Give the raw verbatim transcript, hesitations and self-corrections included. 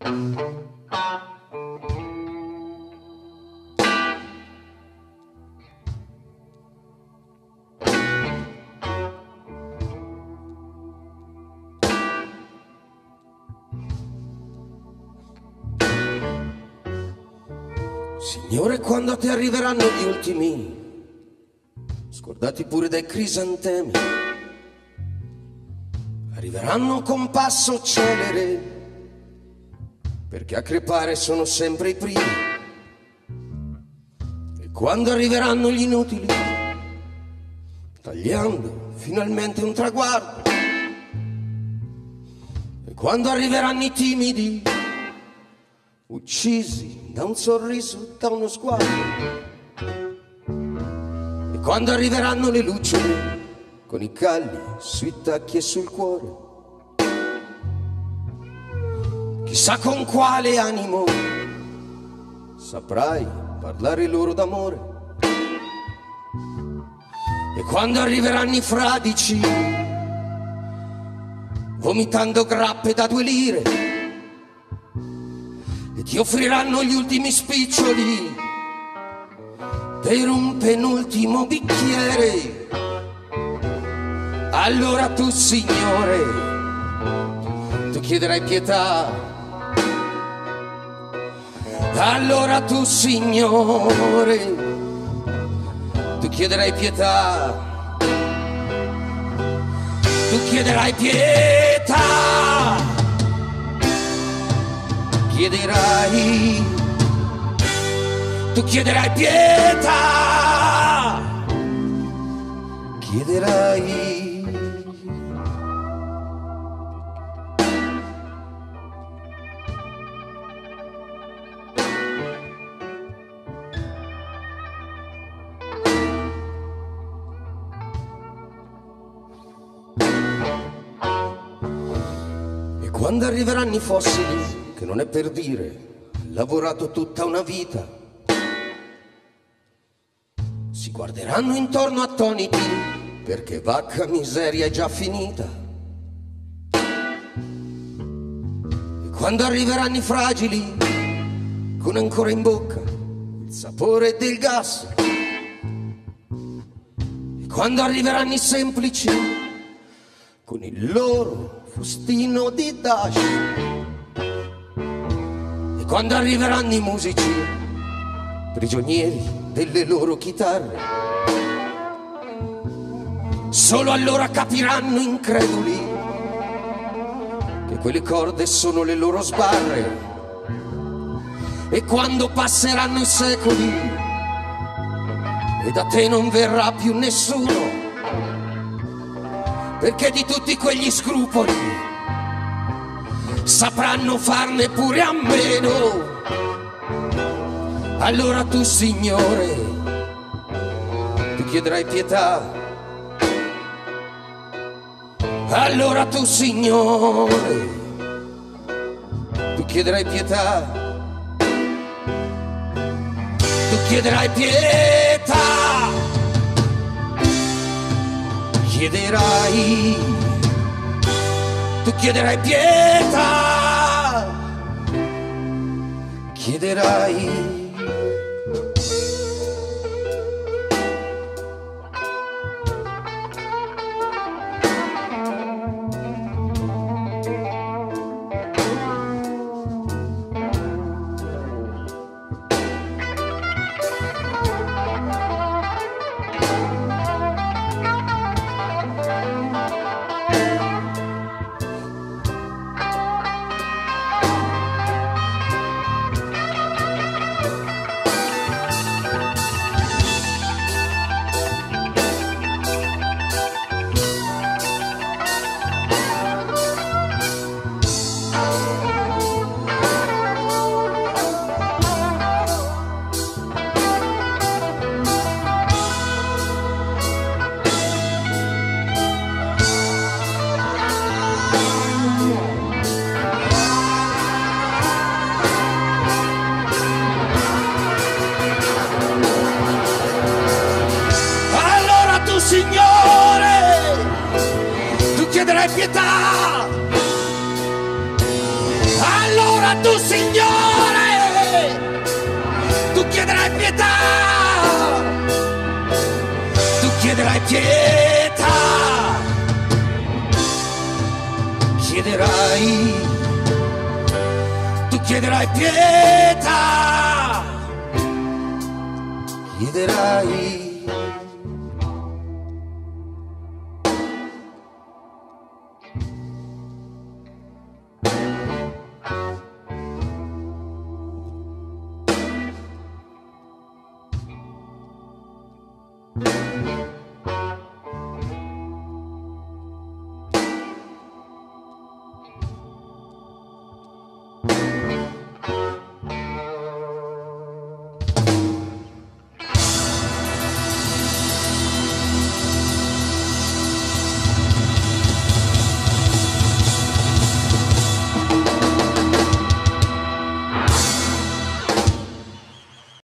Signore, quando ti arriveranno gli ultimi, scordati pure dai crisantemi, arriveranno con passo celere, perché a crepare sono sempre i primi. E quando arriveranno gli inutili, tagliando finalmente un traguardo, e quando arriveranno i timidi, uccisi da un sorriso, da uno sguardo, e quando arriveranno le lucciole con i calli sui tacchi e sul cuore, chissà con quale animo saprai parlare loro d'amore. E quando arriveranno i fradici vomitando grappe da due lire, ti offriranno gli ultimi spiccioli per un penultimo bicchiere, allora tu, Signore, tu chiederai pietà. Allora tu, Signore, tu chiederai pietà. Tu chiederai pietà. Chiederai, tu chiederai pietà, chiederai. E quando arriveranno i fossili, che non è per dire, lavorato tutta una vita, si guarderanno intorno attoniti, perché vacca miseria è già finita. E quando arriveranno i fragili, con ancora in bocca il sapore del gas, e quando arriveranno i semplici, con il loro fustino di dash, e quando arriveranno i musici, prigionieri delle loro chitarre, solo allora capiranno increduli che quelle corde sono le loro sbarre. E quando passeranno i secoli e da te non verrà più nessuno, perché di tutti quegli scrupoli sapranno farne pure a meno, allora tu, Signore, tu chiederai pietà. Allora tu, Signore, tu chiederai pietà. Tu chiederai pietà. Chiederai. Tu chiederai pietà. Chiederai. allora tu, Signore, tu chiederai pietà, tu chiederai pietà, chiederai, tu chiederai pietà, chiederai.